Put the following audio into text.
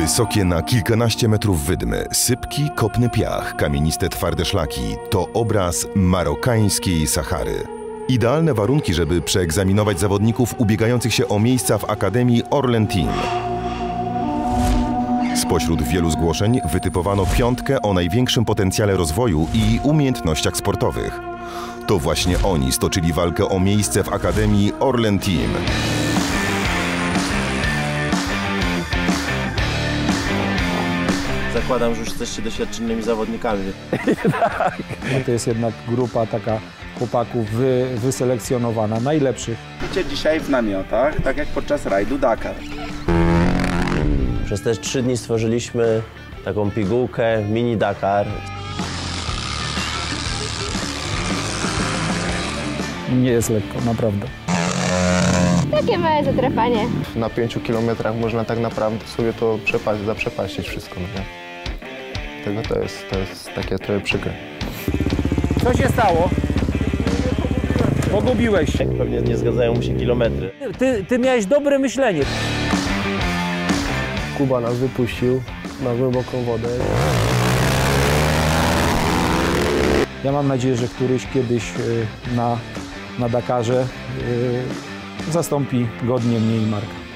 Wysokie na kilkanaście metrów wydmy, sypki, kopny piach, kamieniste twarde szlaki to obraz marokańskiej Sahary. Idealne warunki, żeby przeegzaminować zawodników ubiegających się o miejsca w Akademii Orlen Team. Spośród wielu zgłoszeń wytypowano 5 o największym potencjale rozwoju i umiejętnościach sportowych. To właśnie oni stoczyli walkę o miejsce w Akademii Orlen Team. Zakładam, że już jesteście doświadczonymi zawodnikami. Tak. No to jest jednak grupa taka chłopaków wyselekcjonowana, najlepszych. Idzie dzisiaj w namiotach, tak jak podczas rajdu Dakar. Przez te 3 dni stworzyliśmy taką pigułkę mini Dakar. Nie jest lekko, naprawdę. Takie małe zatrapanie. Na 5 kilometrach można tak naprawdę sobie to zaprzepaścić wszystko. Nie? Tego to jest takie trochę przykre. Co się stało? Pogubiłeś się. Pewnie nie zgadzają mu się kilometry. Ty miałeś dobre myślenie. Kuba nas wypuścił na głęboką wodę. Ja mam nadzieję, że któryś kiedyś na Dakarze zastąpi godnie mnie i Marka.